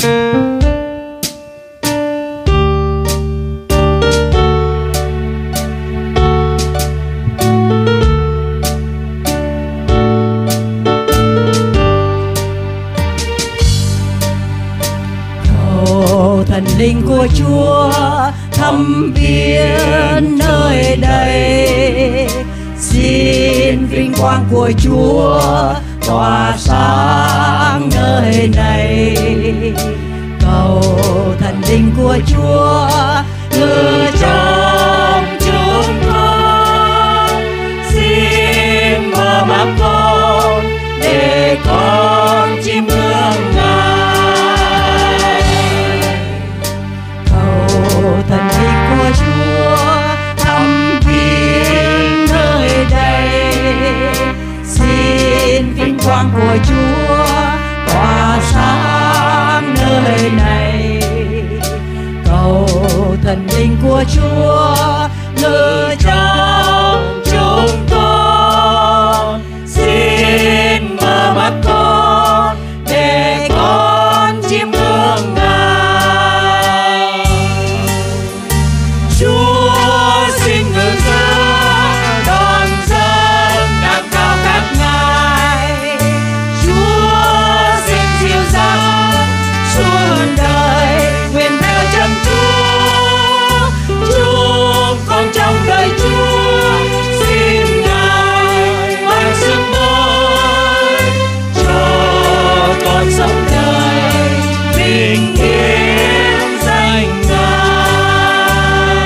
Thần linh của Chúa thăm viếng nơi đây, xin vinh quang của Chúa tỏa sáng nơi này. Cầu thần linh của Chúa ngự trong chúng con, xin mở mắt con để con chiêm ngưỡng Ngài. Thần linh của Chúa thăm viếng nơi đây, xin vinh quang của Chúa tỏa sáng nơi này. Cầu thần linh của Chúa ngự trong chúng con, xin mở mắt con để con chiêm ngưỡng Ngài. Chúa xin ngự giữa đoàn dân đang cao khát Ngài. Chúa xin dịu dàng suốt đời nguyện theo chân Chúa. Chúng con trong đời Chúa xin Ngài ban sức mới cho con sống đời bình yên danh Ngài.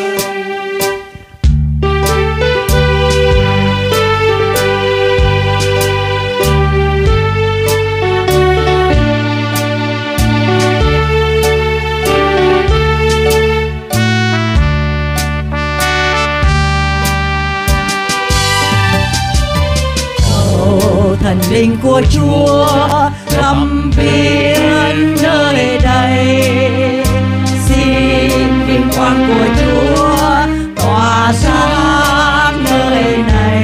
Thần linh của Chúa thăm viếng nơi đây, xin vinh quang của Chúa tỏa sáng nơi này.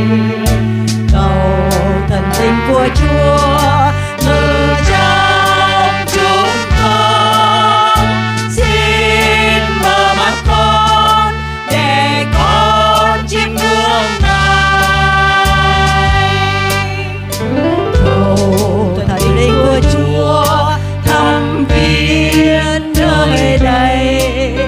Cầu thần linh của Chúa ngự trong chúng con, xin mở mắt con để con chiêm ngưỡng thần linh của Chúa thăm viếng nơi đây,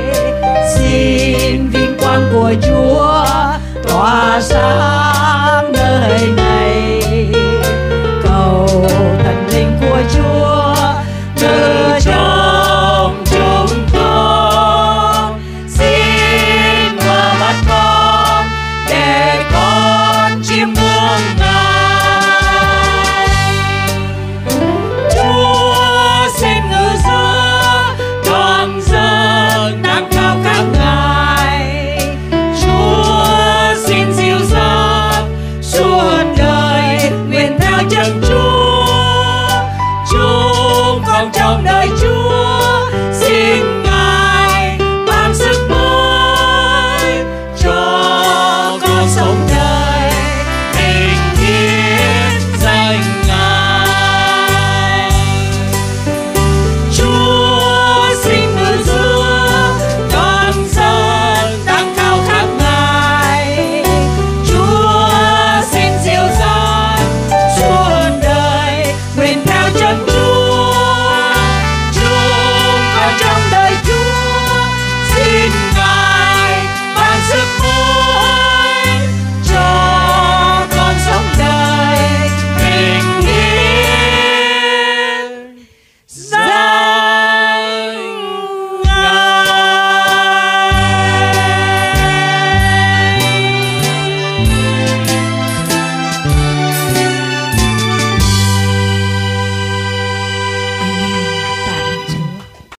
xin vinh quang của Chúa tỏa sáng nơi này. Cầu thần linh của Chúa ngự trong chúng con, xin mở mắt con để con chiêm ngưỡng Ngài. Chúa xin ngự giữa đoàn dân đang khao khát Ngài. Chúa xin dịu dàng suốt đời nguyện theo chân Chúa. Chúng con trong đời Chúa